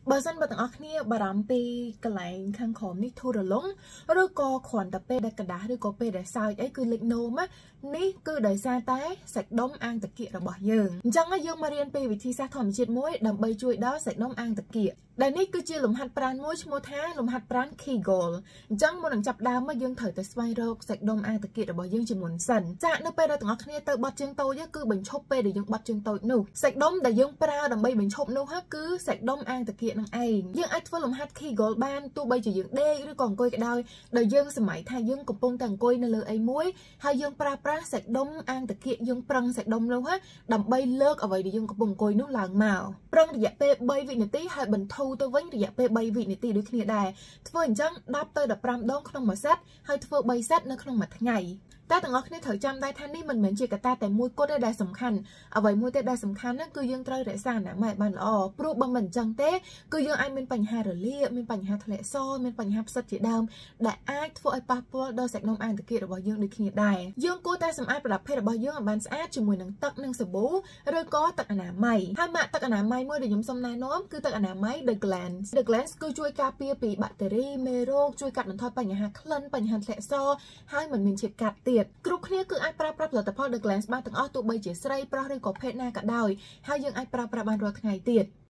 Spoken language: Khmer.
បើសិនបើទាំងអស់គ្នាបារម្ភពីកន្លែងខាងក្រោមនេះធូររលុងឬក៏គ្រាន់តែពេលដែលกระดาษឬក៏ពេលដែលសើចអីគឺលេចនោមនេះគឺដោយសារតែសាច់ដុំអាងតាគៀករបស់យើងអញ្ចឹងយើងមករៀនពីវិធីសាស្ត្រធម្មជាតិមួយដើម្បីជួយដល់សាច់ដុំអាងតាគៀកដែលនេះគឺជាលំហាត់ប្រាណមួយឈ្មោះថាលំហាត់ប្រាណ Kegel អញ្ចឹងមុននឹងចាប់ដើមមកយើងត្រូវតែស្វែងរកសាច់ដុំអាងតាគៀករបស់យើងជាមុនសិនចានៅពេលដែលទាំងអស់គ្នាទៅបត់ជើងតូចគឺបញ្ឈប់ពេលដែលយើងបត់ជើងតូចនោះសាច់ដុំដែលយើងប្រើដើម្បីបញ្ឈប់នោះគឺសាច់ដុំអាងតាគៀកនឹងឯងយើងអាចធ្វើលំហាត់ Kegel បានទោះបីជាយើងដេកឬក៏អង្គុយក៏ដោយដែលយើងសម័យថាយើងកំពុងតែអង្គុយនៅលើអីមួយហើយយើងប្រើប្រាស់សាច់ដុំអាងតាគៀកយើងប្រឹងសាច់ដុំនោះដើម្បីលើកអ្វីដែលយើងកំពុងអង្គុយនោះឡើងមកប្រឹងរយៈពេល3វិនាទីហើយបន្ធូរទៅវិញរយៈពេល3វិនាទីដូចគ្នាដែរធ្វើអញ្ចឹង10ទៅ15ដងក្នុងមួយសេតហើយធ្វើ3សេតនៅក្នុងមួយថ្ងៃតែទាំងអស់គ្នាត្រូវចាំដែរថានេះមិនមែនជាកត្តាតែមួយគត់ទេដែលសំខាន់អ្វីមួយទៀតដែលសំខាន់គឺយើងត្រូវរក្សាអនាម័យបានល្អព្រោះបើមិនអញ្ចឹងទេគឺយើងអាចមានបញ្ហារលាកមានបញ្ហាធ្លាក់សមានបញ្ហាផ្សិតជាដើមដែលអាចធ្វើឲ្យប៉ះពាល់ដល់សាច់ដុំអាងតាគៀករបស់យើងដូចគ្នាដែរយើងគួរតែសម្អាតប្រដាប់ភេទរបស់យើងឲ្យបានស្អាតជាមួយនឹងទឹកនិងសាប៊ូឬក៏ទឹកអនាម័យហើយម៉ាកទឹកអនាម័យមួយដែលខ្ញុំសូមណែនាំគឺទឹកអនាម័យ The Glance គឺជួយការពារពីបាក់តេរីមេរោគជួយកាត់បន្ថយបញ្ហាក្លិនបញ្ហាធ្លាក់សហើយមិនមានជាតិកាត់ទៀតគ្រប់គ្នាគឺអាចប្រើប្រាស់ផលិតផល The Glance បានទាំងអស់ទោះបីជាស្រីប្រុសឬក៏ភេទណាក៏ដោយហើយយើងអាចប្រើប្រាស់បានរាល់ថ្ងៃទៀត